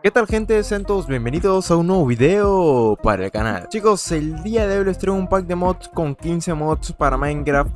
¿Qué tal, gente? Sean todos bienvenidos a un nuevo video para el canal. Chicos, el día de hoy les traigo un pack de mods con 15 mods para Minecraft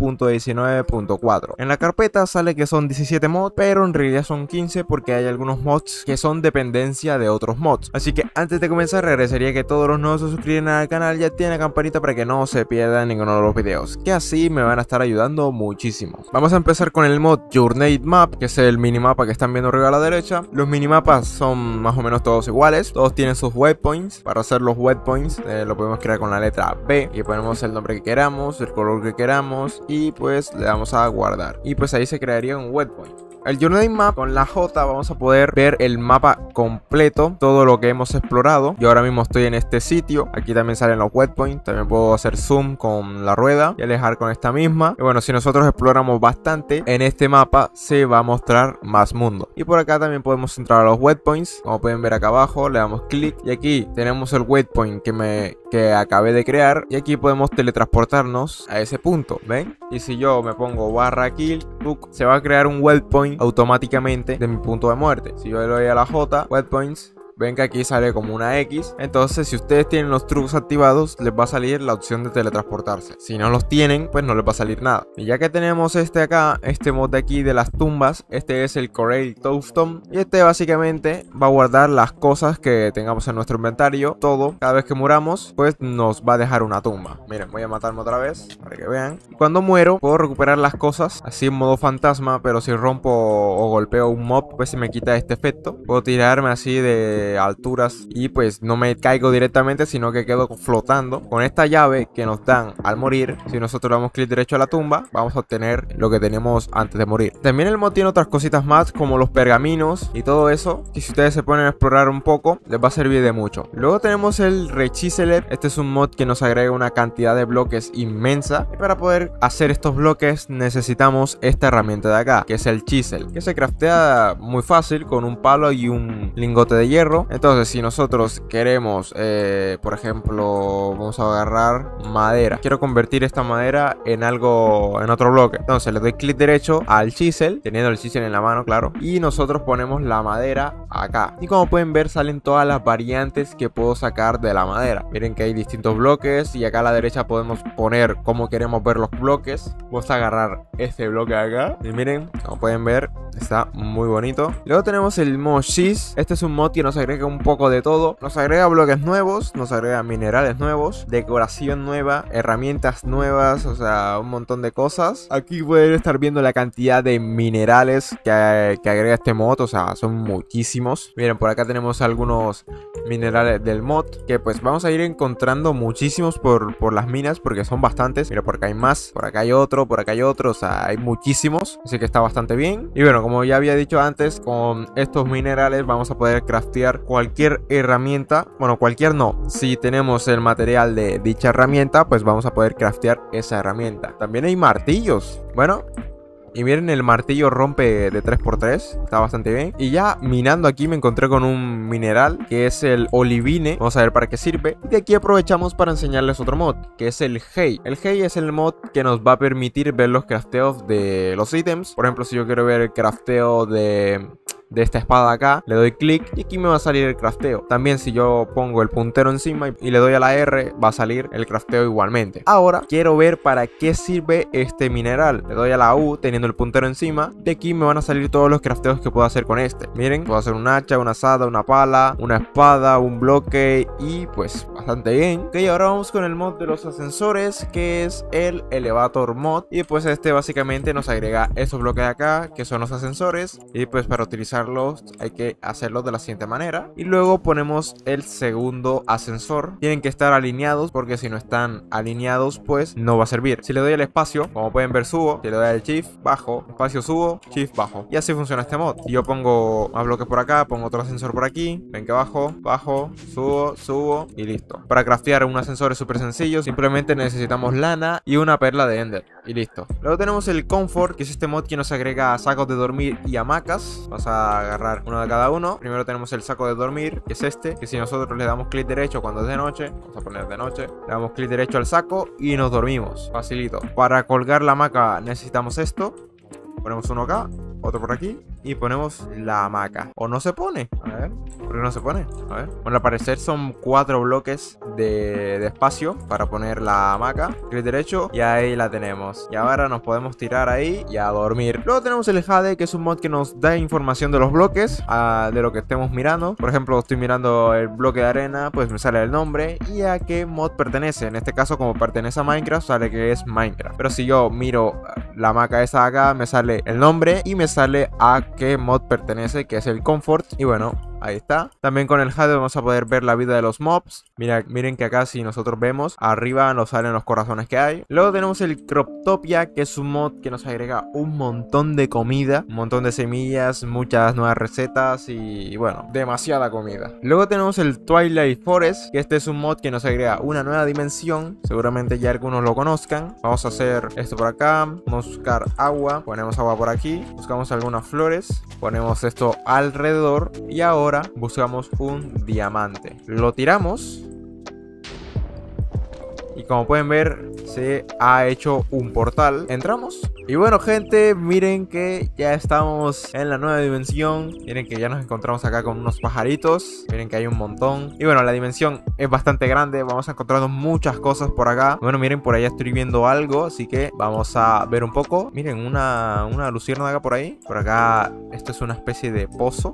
1.19.4. En la carpeta sale que son 17 mods, pero en realidad son 15 porque hay algunos mods que son dependencia de otros mods. Así que antes de comenzar, agradecería que todos los nuevos se suscriban al canal y activen la campanita para que no se pierdan ninguno de los videos, que así me van a estar ayudando muchísimo. Vamos a empezar con el mod Journey Map, que es el minimapa que están viendo arriba a la derecha. Los minimapas son más o menos todos iguales, todos tienen sus waypoints. Para hacer los waypoints lo podemos crear con la letra B y ponemos el nombre que queramos, el color que queramos y pues le damos a guardar y pues ahí se crearía un waypoint. El Journey Map con la J vamos a poder ver el mapa completo, todo lo que hemos explorado. Yo ahora mismo estoy en este sitio, aquí también salen los waypoints, también puedo hacer zoom con la rueda y alejar con esta misma. Y bueno, si nosotros exploramos bastante, en este mapa se va a mostrar más mundo. Y por acá también podemos entrar a los waypoints, como pueden ver acá abajo, le damos clic y aquí tenemos el waypoint que acabé de crear y aquí podemos teletransportarnos a ese punto, ¿ven? Y si yo me pongo /kill, se va a crear un waypoint automáticamente de mi punto de muerte. Si yo le doy a la J, waypoints, ven que aquí sale como una X. Entonces si ustedes tienen los trucos activados, les va a salir la opción de teletransportarse. Si no los tienen, pues no les va a salir nada. Y ya que tenemos este mod de aquí de las tumbas, este es el Corail Tombstone. Y este básicamente va a guardar las cosas que tengamos en nuestro inventario. Todo, cada vez que muramos, pues nos va a dejar una tumba. Miren, voy a matarme otra vez para que vean. Y cuando muero, puedo recuperar las cosas así en modo fantasma. Pero si rompo o golpeo un mob, pues se me quita este efecto. Puedo tirarme así de alturas y pues no me caigo directamente, sino que quedo flotando. Con esta llave que nos dan al morir, si nosotros le damos clic derecho a la tumba, vamos a obtener lo que teníamos antes de morir. También el mod tiene otras cositas más, como los pergaminos y todo eso, que si ustedes se ponen a explorar un poco, les va a servir de mucho. Luego tenemos el Rechiseler. Este es un mod que nos agrega una cantidad de bloques inmensa, y para poder hacer estos bloques necesitamos esta herramienta de acá, que es el chisel, que se craftea muy fácil con un palo y un lingote de hierro. Entonces si nosotros queremos por ejemplo, vamos a agarrar madera, quiero convertir esta madera en otro bloque, entonces le doy clic derecho al chisel, teniendo el chisel en la mano, claro, y nosotros ponemos la madera acá, y como pueden ver salen todas las variantes que puedo sacar de la madera. Miren que hay distintos bloques y acá a la derecha podemos poner cómo queremos ver los bloques. Vamos a agarrar este bloque de acá y miren, como pueden ver, está muy bonito. Luego tenemos el mod Cheese. Este es un mod que nos agrega un poco de todo. Nos agrega bloques nuevos, nos agrega minerales nuevos, decoración nueva, herramientas nuevas, o sea, un montón de cosas. Aquí pueden estar viendo la cantidad de minerales que agrega este mod, o sea, son muchísimos. Miren, por acá tenemos algunos minerales del mod, que pues vamos a ir encontrando muchísimos por las minas, porque son bastantes. Mira, por acá hay más, por acá hay otro, por acá hay otro, o sea, hay muchísimos, así que está bastante bien. Y bueno, como ya había dicho antes, con estos minerales vamos a poder craftear cualquier herramienta. Bueno, cualquier no, si tenemos el material de dicha herramienta, pues vamos a poder craftear esa herramienta. También hay martillos, bueno. Y miren, el martillo rompe de 3×3, está bastante bien. Y ya minando aquí me encontré con un mineral que es el olivine. Vamos a ver para qué sirve. Y de aquí aprovechamos para enseñarles otro mod, que es el Hay. El Hay es el mod que nos va a permitir ver los crafteos de los ítems. Por ejemplo, si yo quiero ver el crafteo de esta espada acá, le doy clic y aquí me va a salir el crafteo. También si yo pongo el puntero encima y le doy a la R, va a salir el crafteo igualmente. Ahora quiero ver para qué sirve este mineral. Le doy a la U teniendo el puntero encima. De aquí me van a salir todos los crafteos que puedo hacer con este. Miren, puedo hacer un hacha, una azada, una pala, una espada, un bloque y pues bastante bien. Ok, ahora vamos con el mod de los ascensores, que es el Elevator mod. Y pues este básicamente nos agrega estos bloques de acá, que son los ascensores. Y pues para utilizar hay que hacerlo de la siguiente manera. Y luego ponemos el segundo ascensor. Tienen que estar alineados, porque si no están alineados pues no va a servir. Si le doy al espacio, como pueden ver, subo. Si le doy al shift, bajo. Espacio, subo. Shift, bajo. Y así funciona este mod. Si yo pongo más bloques por acá, pongo otro ascensor por aquí, ven que bajo, bajo, subo, subo y listo. Para craftear un ascensor es súper sencillo. Simplemente necesitamos lana y una perla de ender y listo. Luego tenemos el Comfort, que es este mod que nos agrega sacos de dormir y hamacas. Vamos a agarrar uno de cada uno. Primero tenemos el saco de dormir, que es este, que si nosotros le damos clic derecho cuando es de noche, vamos a poner de noche, le damos clic derecho al saco y nos dormimos, facilito. Para colgar la hamaca necesitamos esto, ponemos uno acá otro por aquí y ponemos la hamaca. ¿O no se pone? A ver, ¿por qué no se pone? A ver. Bueno, al parecer son 4 bloques de espacio para poner la hamaca. Clic derecho y ahí la tenemos. Y ahora nos podemos tirar ahí y a dormir. Luego tenemos el Jade, que es un mod que nos da información de los bloques, de lo que estemos mirando. Por ejemplo, estoy mirando el bloque de arena, pues me sale el nombre y a qué mod pertenece. En este caso, como pertenece a Minecraft, sale que es Minecraft. Pero si yo miro la hamaca esa de acá, me sale el nombre y me sale a qué mod pertenece, que es el Comfort. Y bueno, ahí está. También con el Jade vamos a poder ver la vida de los mobs. Miren que acá si nosotros vemos, arriba nos salen los corazones que hay. Luego tenemos el Croptopia, que es un mod que nos agrega un montón de comida, un montón de semillas, muchas nuevas recetas y bueno, demasiada comida. Luego tenemos el Twilight Forest, que este es un mod que nos agrega una nueva dimensión. Seguramente ya algunos lo conozcan. Vamos a hacer esto por acá. Vamos a buscar agua. Ponemos agua por aquí. Buscamos algunas flores. Ponemos esto alrededor. Y ahora buscamos un diamante. Lo tiramos. Y como pueden ver, se ha hecho un portal. Entramos. Y bueno, gente, miren que ya estamos en la nueva dimensión. Miren que ya nos encontramos acá con unos pajaritos. Miren que hay un montón. Y bueno, la dimensión es bastante grande. Vamos encontrando muchas cosas por acá. Bueno, miren, por allá estoy viendo algo. Así que vamos a ver un poco. Miren, una luciérnaga por ahí. Por acá, esto es una especie de pozo.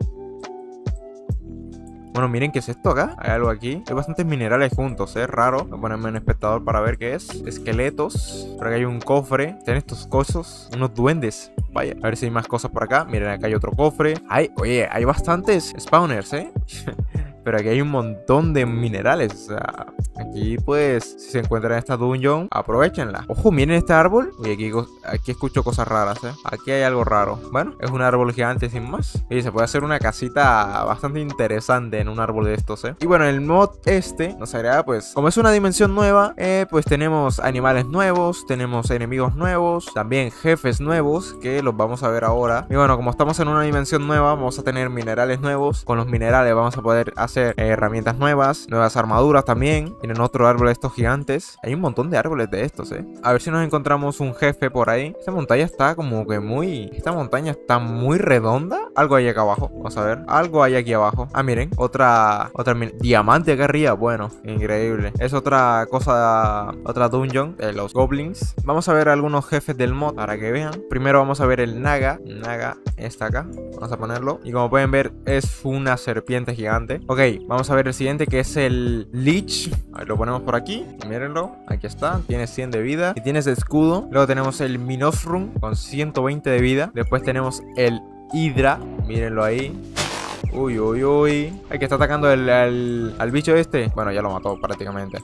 Bueno, miren qué es esto acá. Hay algo aquí. Hay bastantes minerales juntos, raro. Voy a ponerme en espectador para ver qué es. Esqueletos. Por acá hay un cofre. Tienen estos cosos. Unos duendes. Vaya, a ver si hay más cosas por acá. Miren, acá hay otro cofre. Oye, hay bastantes spawners, Pero aquí hay un montón de minerales. O sea, aquí pues, si se encuentran en esta dungeon, aprovechenla. Ojo, miren este árbol. Uy, aquí escucho cosas raras, Aquí hay algo raro. Bueno, es un árbol gigante sin más. Y se puede hacer una casita bastante interesante en un árbol de estos, Y bueno, el mod nos agrega, pues, como es una dimensión nueva, pues tenemos animales nuevos, tenemos enemigos nuevos, también jefes nuevos, que los vamos a ver ahora. Y bueno, como estamos en una dimensión nueva, vamos a tener minerales nuevos. Con los minerales vamos a poder hacer herramientas nuevas, nuevas armaduras también. Tienen otro árbol de estos gigantes. Hay un montón de árboles de estos, A ver si nos encontramos un jefe por ahí. Esta montaña está como que Esta montaña está muy redonda. Algo hay acá abajo. Vamos a ver. Algo hay aquí abajo. Ah, miren. Otra diamante acá arriba. Bueno, increíble. Es otra cosa. Otra dungeon de los goblins. Vamos a ver algunos jefes del mod para que vean. Primero vamos a ver el Naga. Naga está acá. Vamos a ponerlo. Y como pueden ver, es una serpiente gigante. Ok, vamos a ver el siguiente, que es el Lich. A ver, lo ponemos por aquí. Mírenlo. Aquí está. Tiene 100 de vida. Y tiene ese escudo. Luego tenemos el Minofrum con 120 de vida. Después tenemos el Hydra. Mírenlo ahí. Uy, uy, uy. Hay que está atacando al bicho este. Bueno, ya lo mató prácticamente.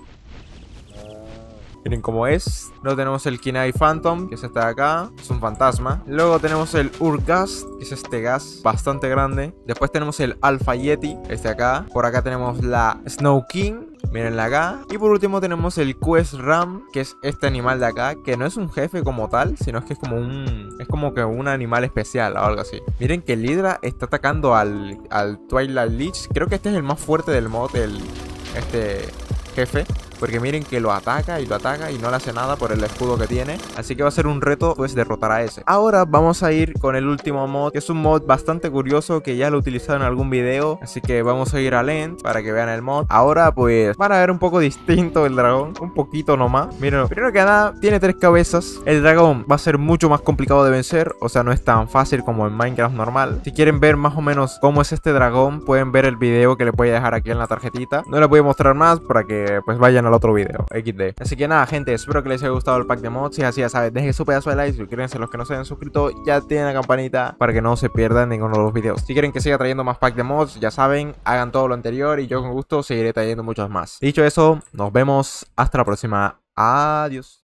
Miren cómo es. Luego tenemos el Kinai Phantom, que es este de acá. Es un fantasma. Luego tenemos el Urghast, que es este gas bastante grande. Después tenemos el Alpha Yeti, este de acá. Por acá tenemos la Snow King. Mírenla acá. Y por último tenemos el Quest Ram, que es este animal de acá, que no es un jefe como tal, sino es que es como que un animal especial o algo así. Miren que el Hydra está atacando al Twilight Lich. Creo que este es el más fuerte del mod, este jefe. Porque miren que lo ataca y no le hace nada por el escudo que tiene. Así que va a ser un reto, pues, derrotar a ese. Ahora vamos a ir con el último mod, que es un mod bastante curioso, que ya lo he utilizado en algún video. Así que vamos a ir a Lent para que vean el mod. Ahora pues van a ver un poco distinto el dragón, un poquito nomás. Miren, primero que nada, tiene 3 cabezas. El dragón va a ser mucho más complicado de vencer. O sea, no es tan fácil como en Minecraft normal. Si quieren ver más o menos cómo es este dragón, pueden ver el video que les voy a dejar aquí en la tarjetita. No les voy a mostrar más para que pues vayan al otro video, XD. Así que nada, gente, espero que les haya gustado el pack de mods. Si es así, ya saben, dejen su pedazo de like, suscríbanse los que no se hayan suscrito, ya tienen la campanita para que no se pierdan ninguno de los videos. Si quieren que siga trayendo más pack de mods, ya saben, hagan todo lo anterior y yo con gusto seguiré trayendo muchos más. Dicho eso, nos vemos hasta la próxima. Adiós.